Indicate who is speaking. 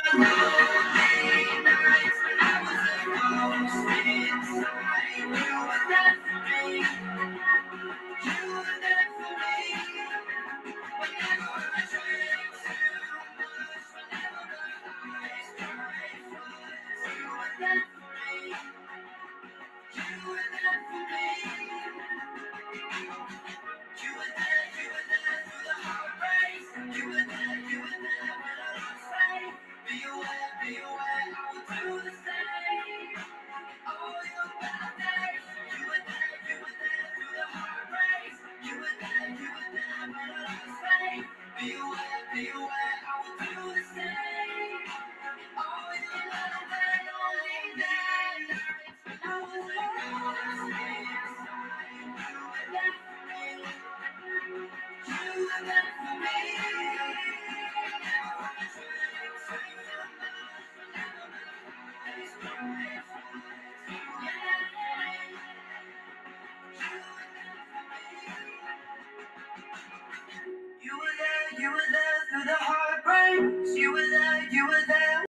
Speaker 1: lonely nights when I was a ghost inside. You were there for me. You were there for me. Whenever I drank too much, whenever my eyes dried floods, you were there for me. You were there for me. You were there through the heartbreaks. You were there when I lost faith. Be aware, I will do the same. All your bad days. You were there through the heartbreaks. You were there when I lost faith. Be aware, I will do the same. All your lonely nights when I was alone inside. You were there for me. You were there for me. Whenever I drank too much, whenever my eyes dried floods, you were there for me. You were there for me. You were there through the heartbreaks. You were there